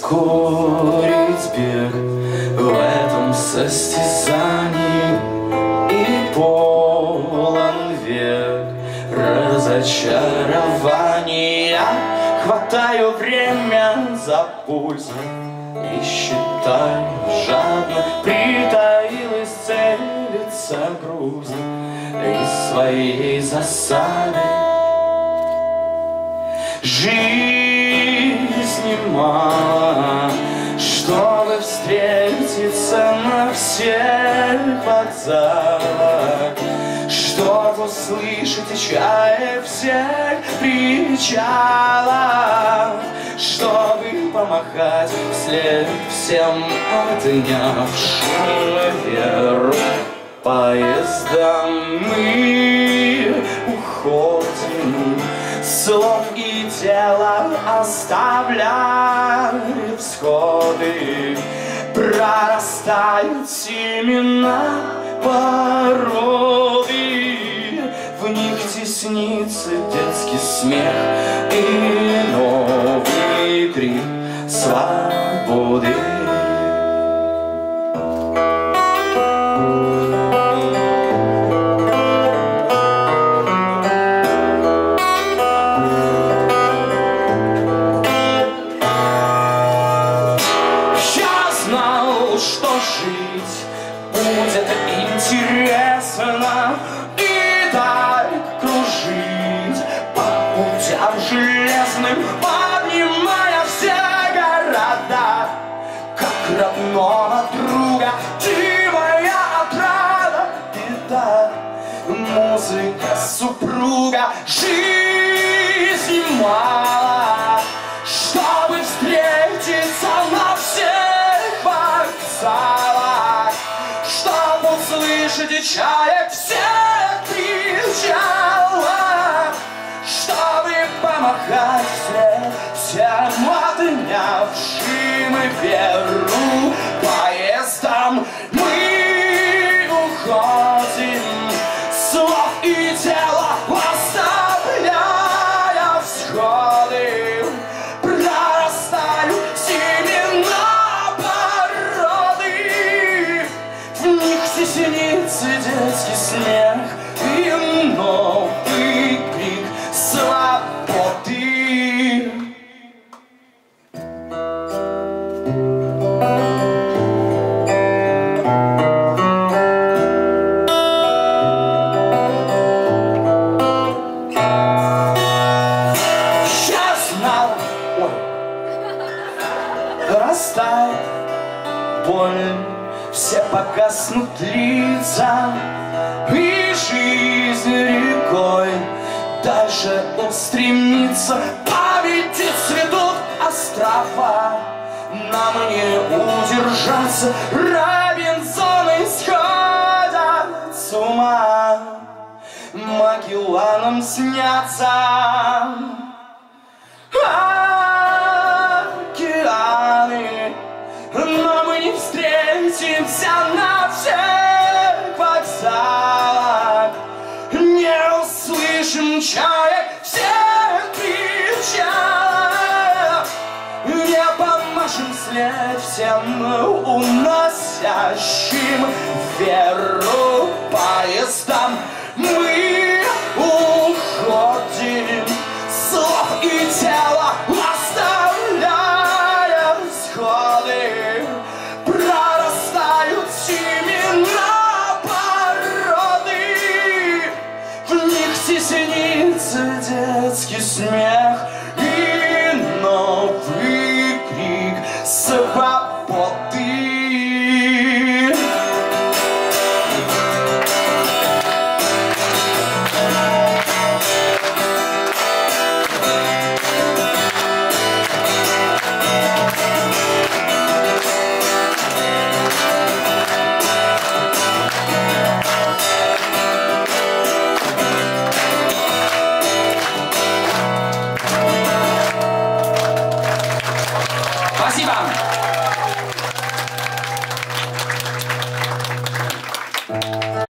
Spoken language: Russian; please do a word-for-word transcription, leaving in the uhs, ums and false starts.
ускорить бег в этом состязании, и полон век разочарований. Я хватаю время за пульс и считаю жадно, притаилась, целится грустно из своей засады. Жизни мало, чтобы встретиться на всех вокзалах, чтоб услышать чаек всех причалов, чтобы помахать вслед всем отнявшим веру поездом. Мы уходим, слов и тело оставляют всходы, прорастают семена породы, в них теснится детский смех и новый крик свободы. Что жить будет интересно, и так кружить по путям железным, поднимая все города, как родного друга. Ты моя отрада, беда, музыка супруга. Жизни мало, чтобы встретиться на всех вокзалах, чтоб услышать чаек всех причалах, чтобы помахать вслед всем отнявшим веру поездом. Мы уходим, слов и тело оставляя всходы, прорастают семена породы, в них теснится детский смех и новый крик свободы. Я знал, ой, растает боль, все погаснут лица, и жизнь рекой дальше устремится. Памяти цветут острова, нам не удержаться. Робинзоны сходят с ума, Магелланам снятся океаны, но мы не встретимся на всех вокзалах, не услышим чаек всех причалов, не помашем вслед всем уносящим веру поездам. Мы уходим, слов и тело оставляя всходы, прорастают семена породы, в них теснится детский смех и новый крик свободы.